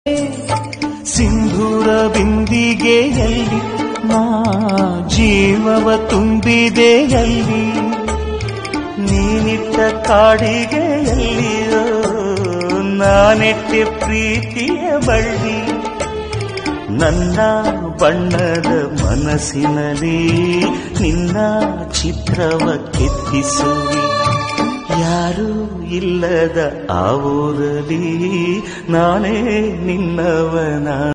ಸಿಂಧೂರ ಬಿಂದಿಗೆಯಲ್ಲಿ ನಾ ಜೀವವ ತುಂಬಿದೆಯಲ್ಲಿ ನೀನಿಟ್ಟ ಕಾಡಿಗೆಯಲ್ಲಿಯೋ ನಾನೆಟ್ಟೆ ಪ್ರೀತಿಯ ಬಳ್ಳಿ ನನ್ನ ಬಣ್ಣದ ಮನಸ್ಸಿನಲ್ಲಿ ನಿನ್ನ ಚಿತ್ರವ ಕೆತ್ತಿಸುವಿ ಯಾರೂ ಇಲ್ಲದ ಆ ಊರಲ್ಲಿ ನಾನೇ ನಿನ್ನವನ